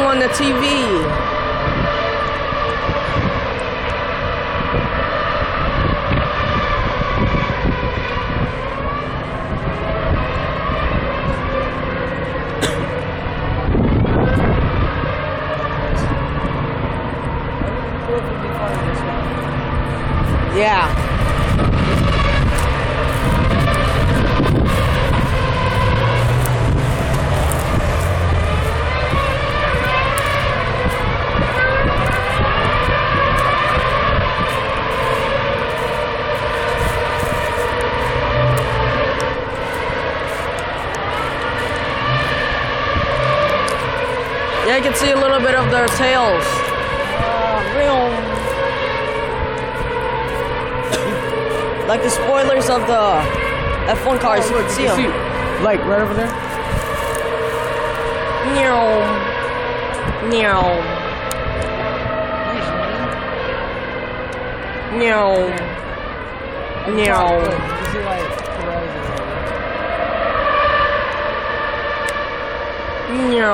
on the TV. Yeah. Yeah, you can see a little bit of their tails. Like the spoilers of the F1 cars, you can see them. Like right over there. Meow. Meow. Meow. Meow. You see like Meow.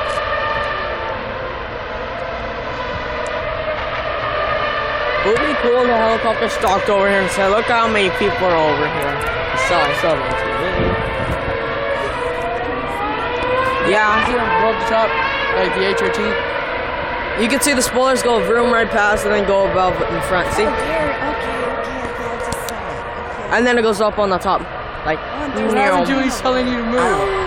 It would be cool if the helicopter stopped over here and said, look how many people are over here. I saw them on TV. Yeah. see them above the top, like the HRT. You can see the spoilers go vroom right past and then go above in front. See? Okay, I just saw it. Okay. And then it goes up on the top. Like, What happened to he's telling you to move?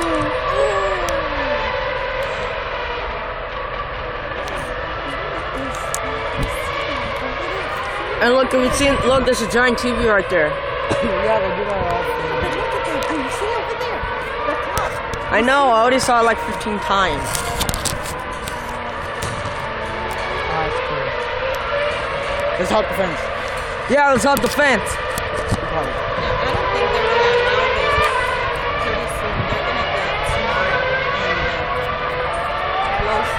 and look, have you seen? Look, there's a giant TV right there. Yeah, they do that all. But look at that. You see over there? The top. I know, I already saw it like 15 times. That's cool. Let's hop the fence. Yeah, let's hop the fence. I don't think they're gonna allow this pretty soon. They're gonna get smart and closer.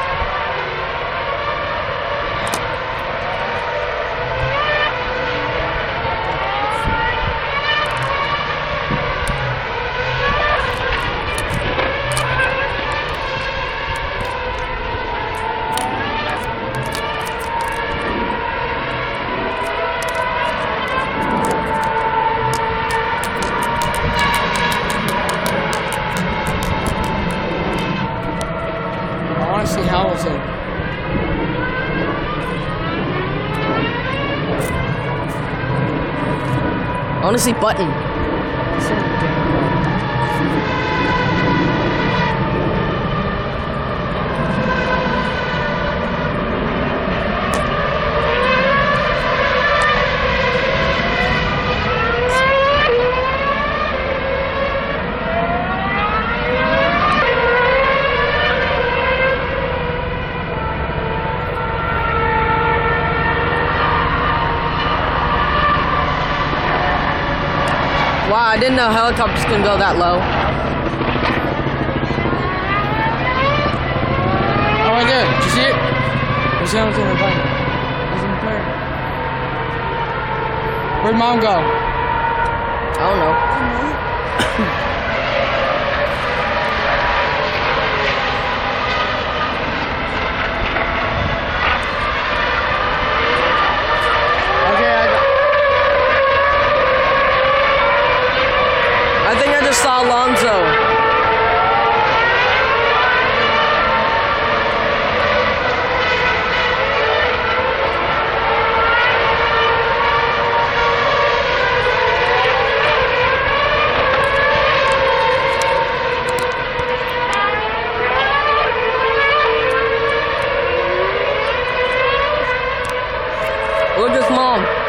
Honestly, Hamilton. I want to see Button. Wow, I didn't know helicopters can go that low. Oh, right there. Did you see it? There's Hamilton in the plane. He's in the plane. Where'd Mom go? I don't know. I think I just saw Alonso. Look at his mom.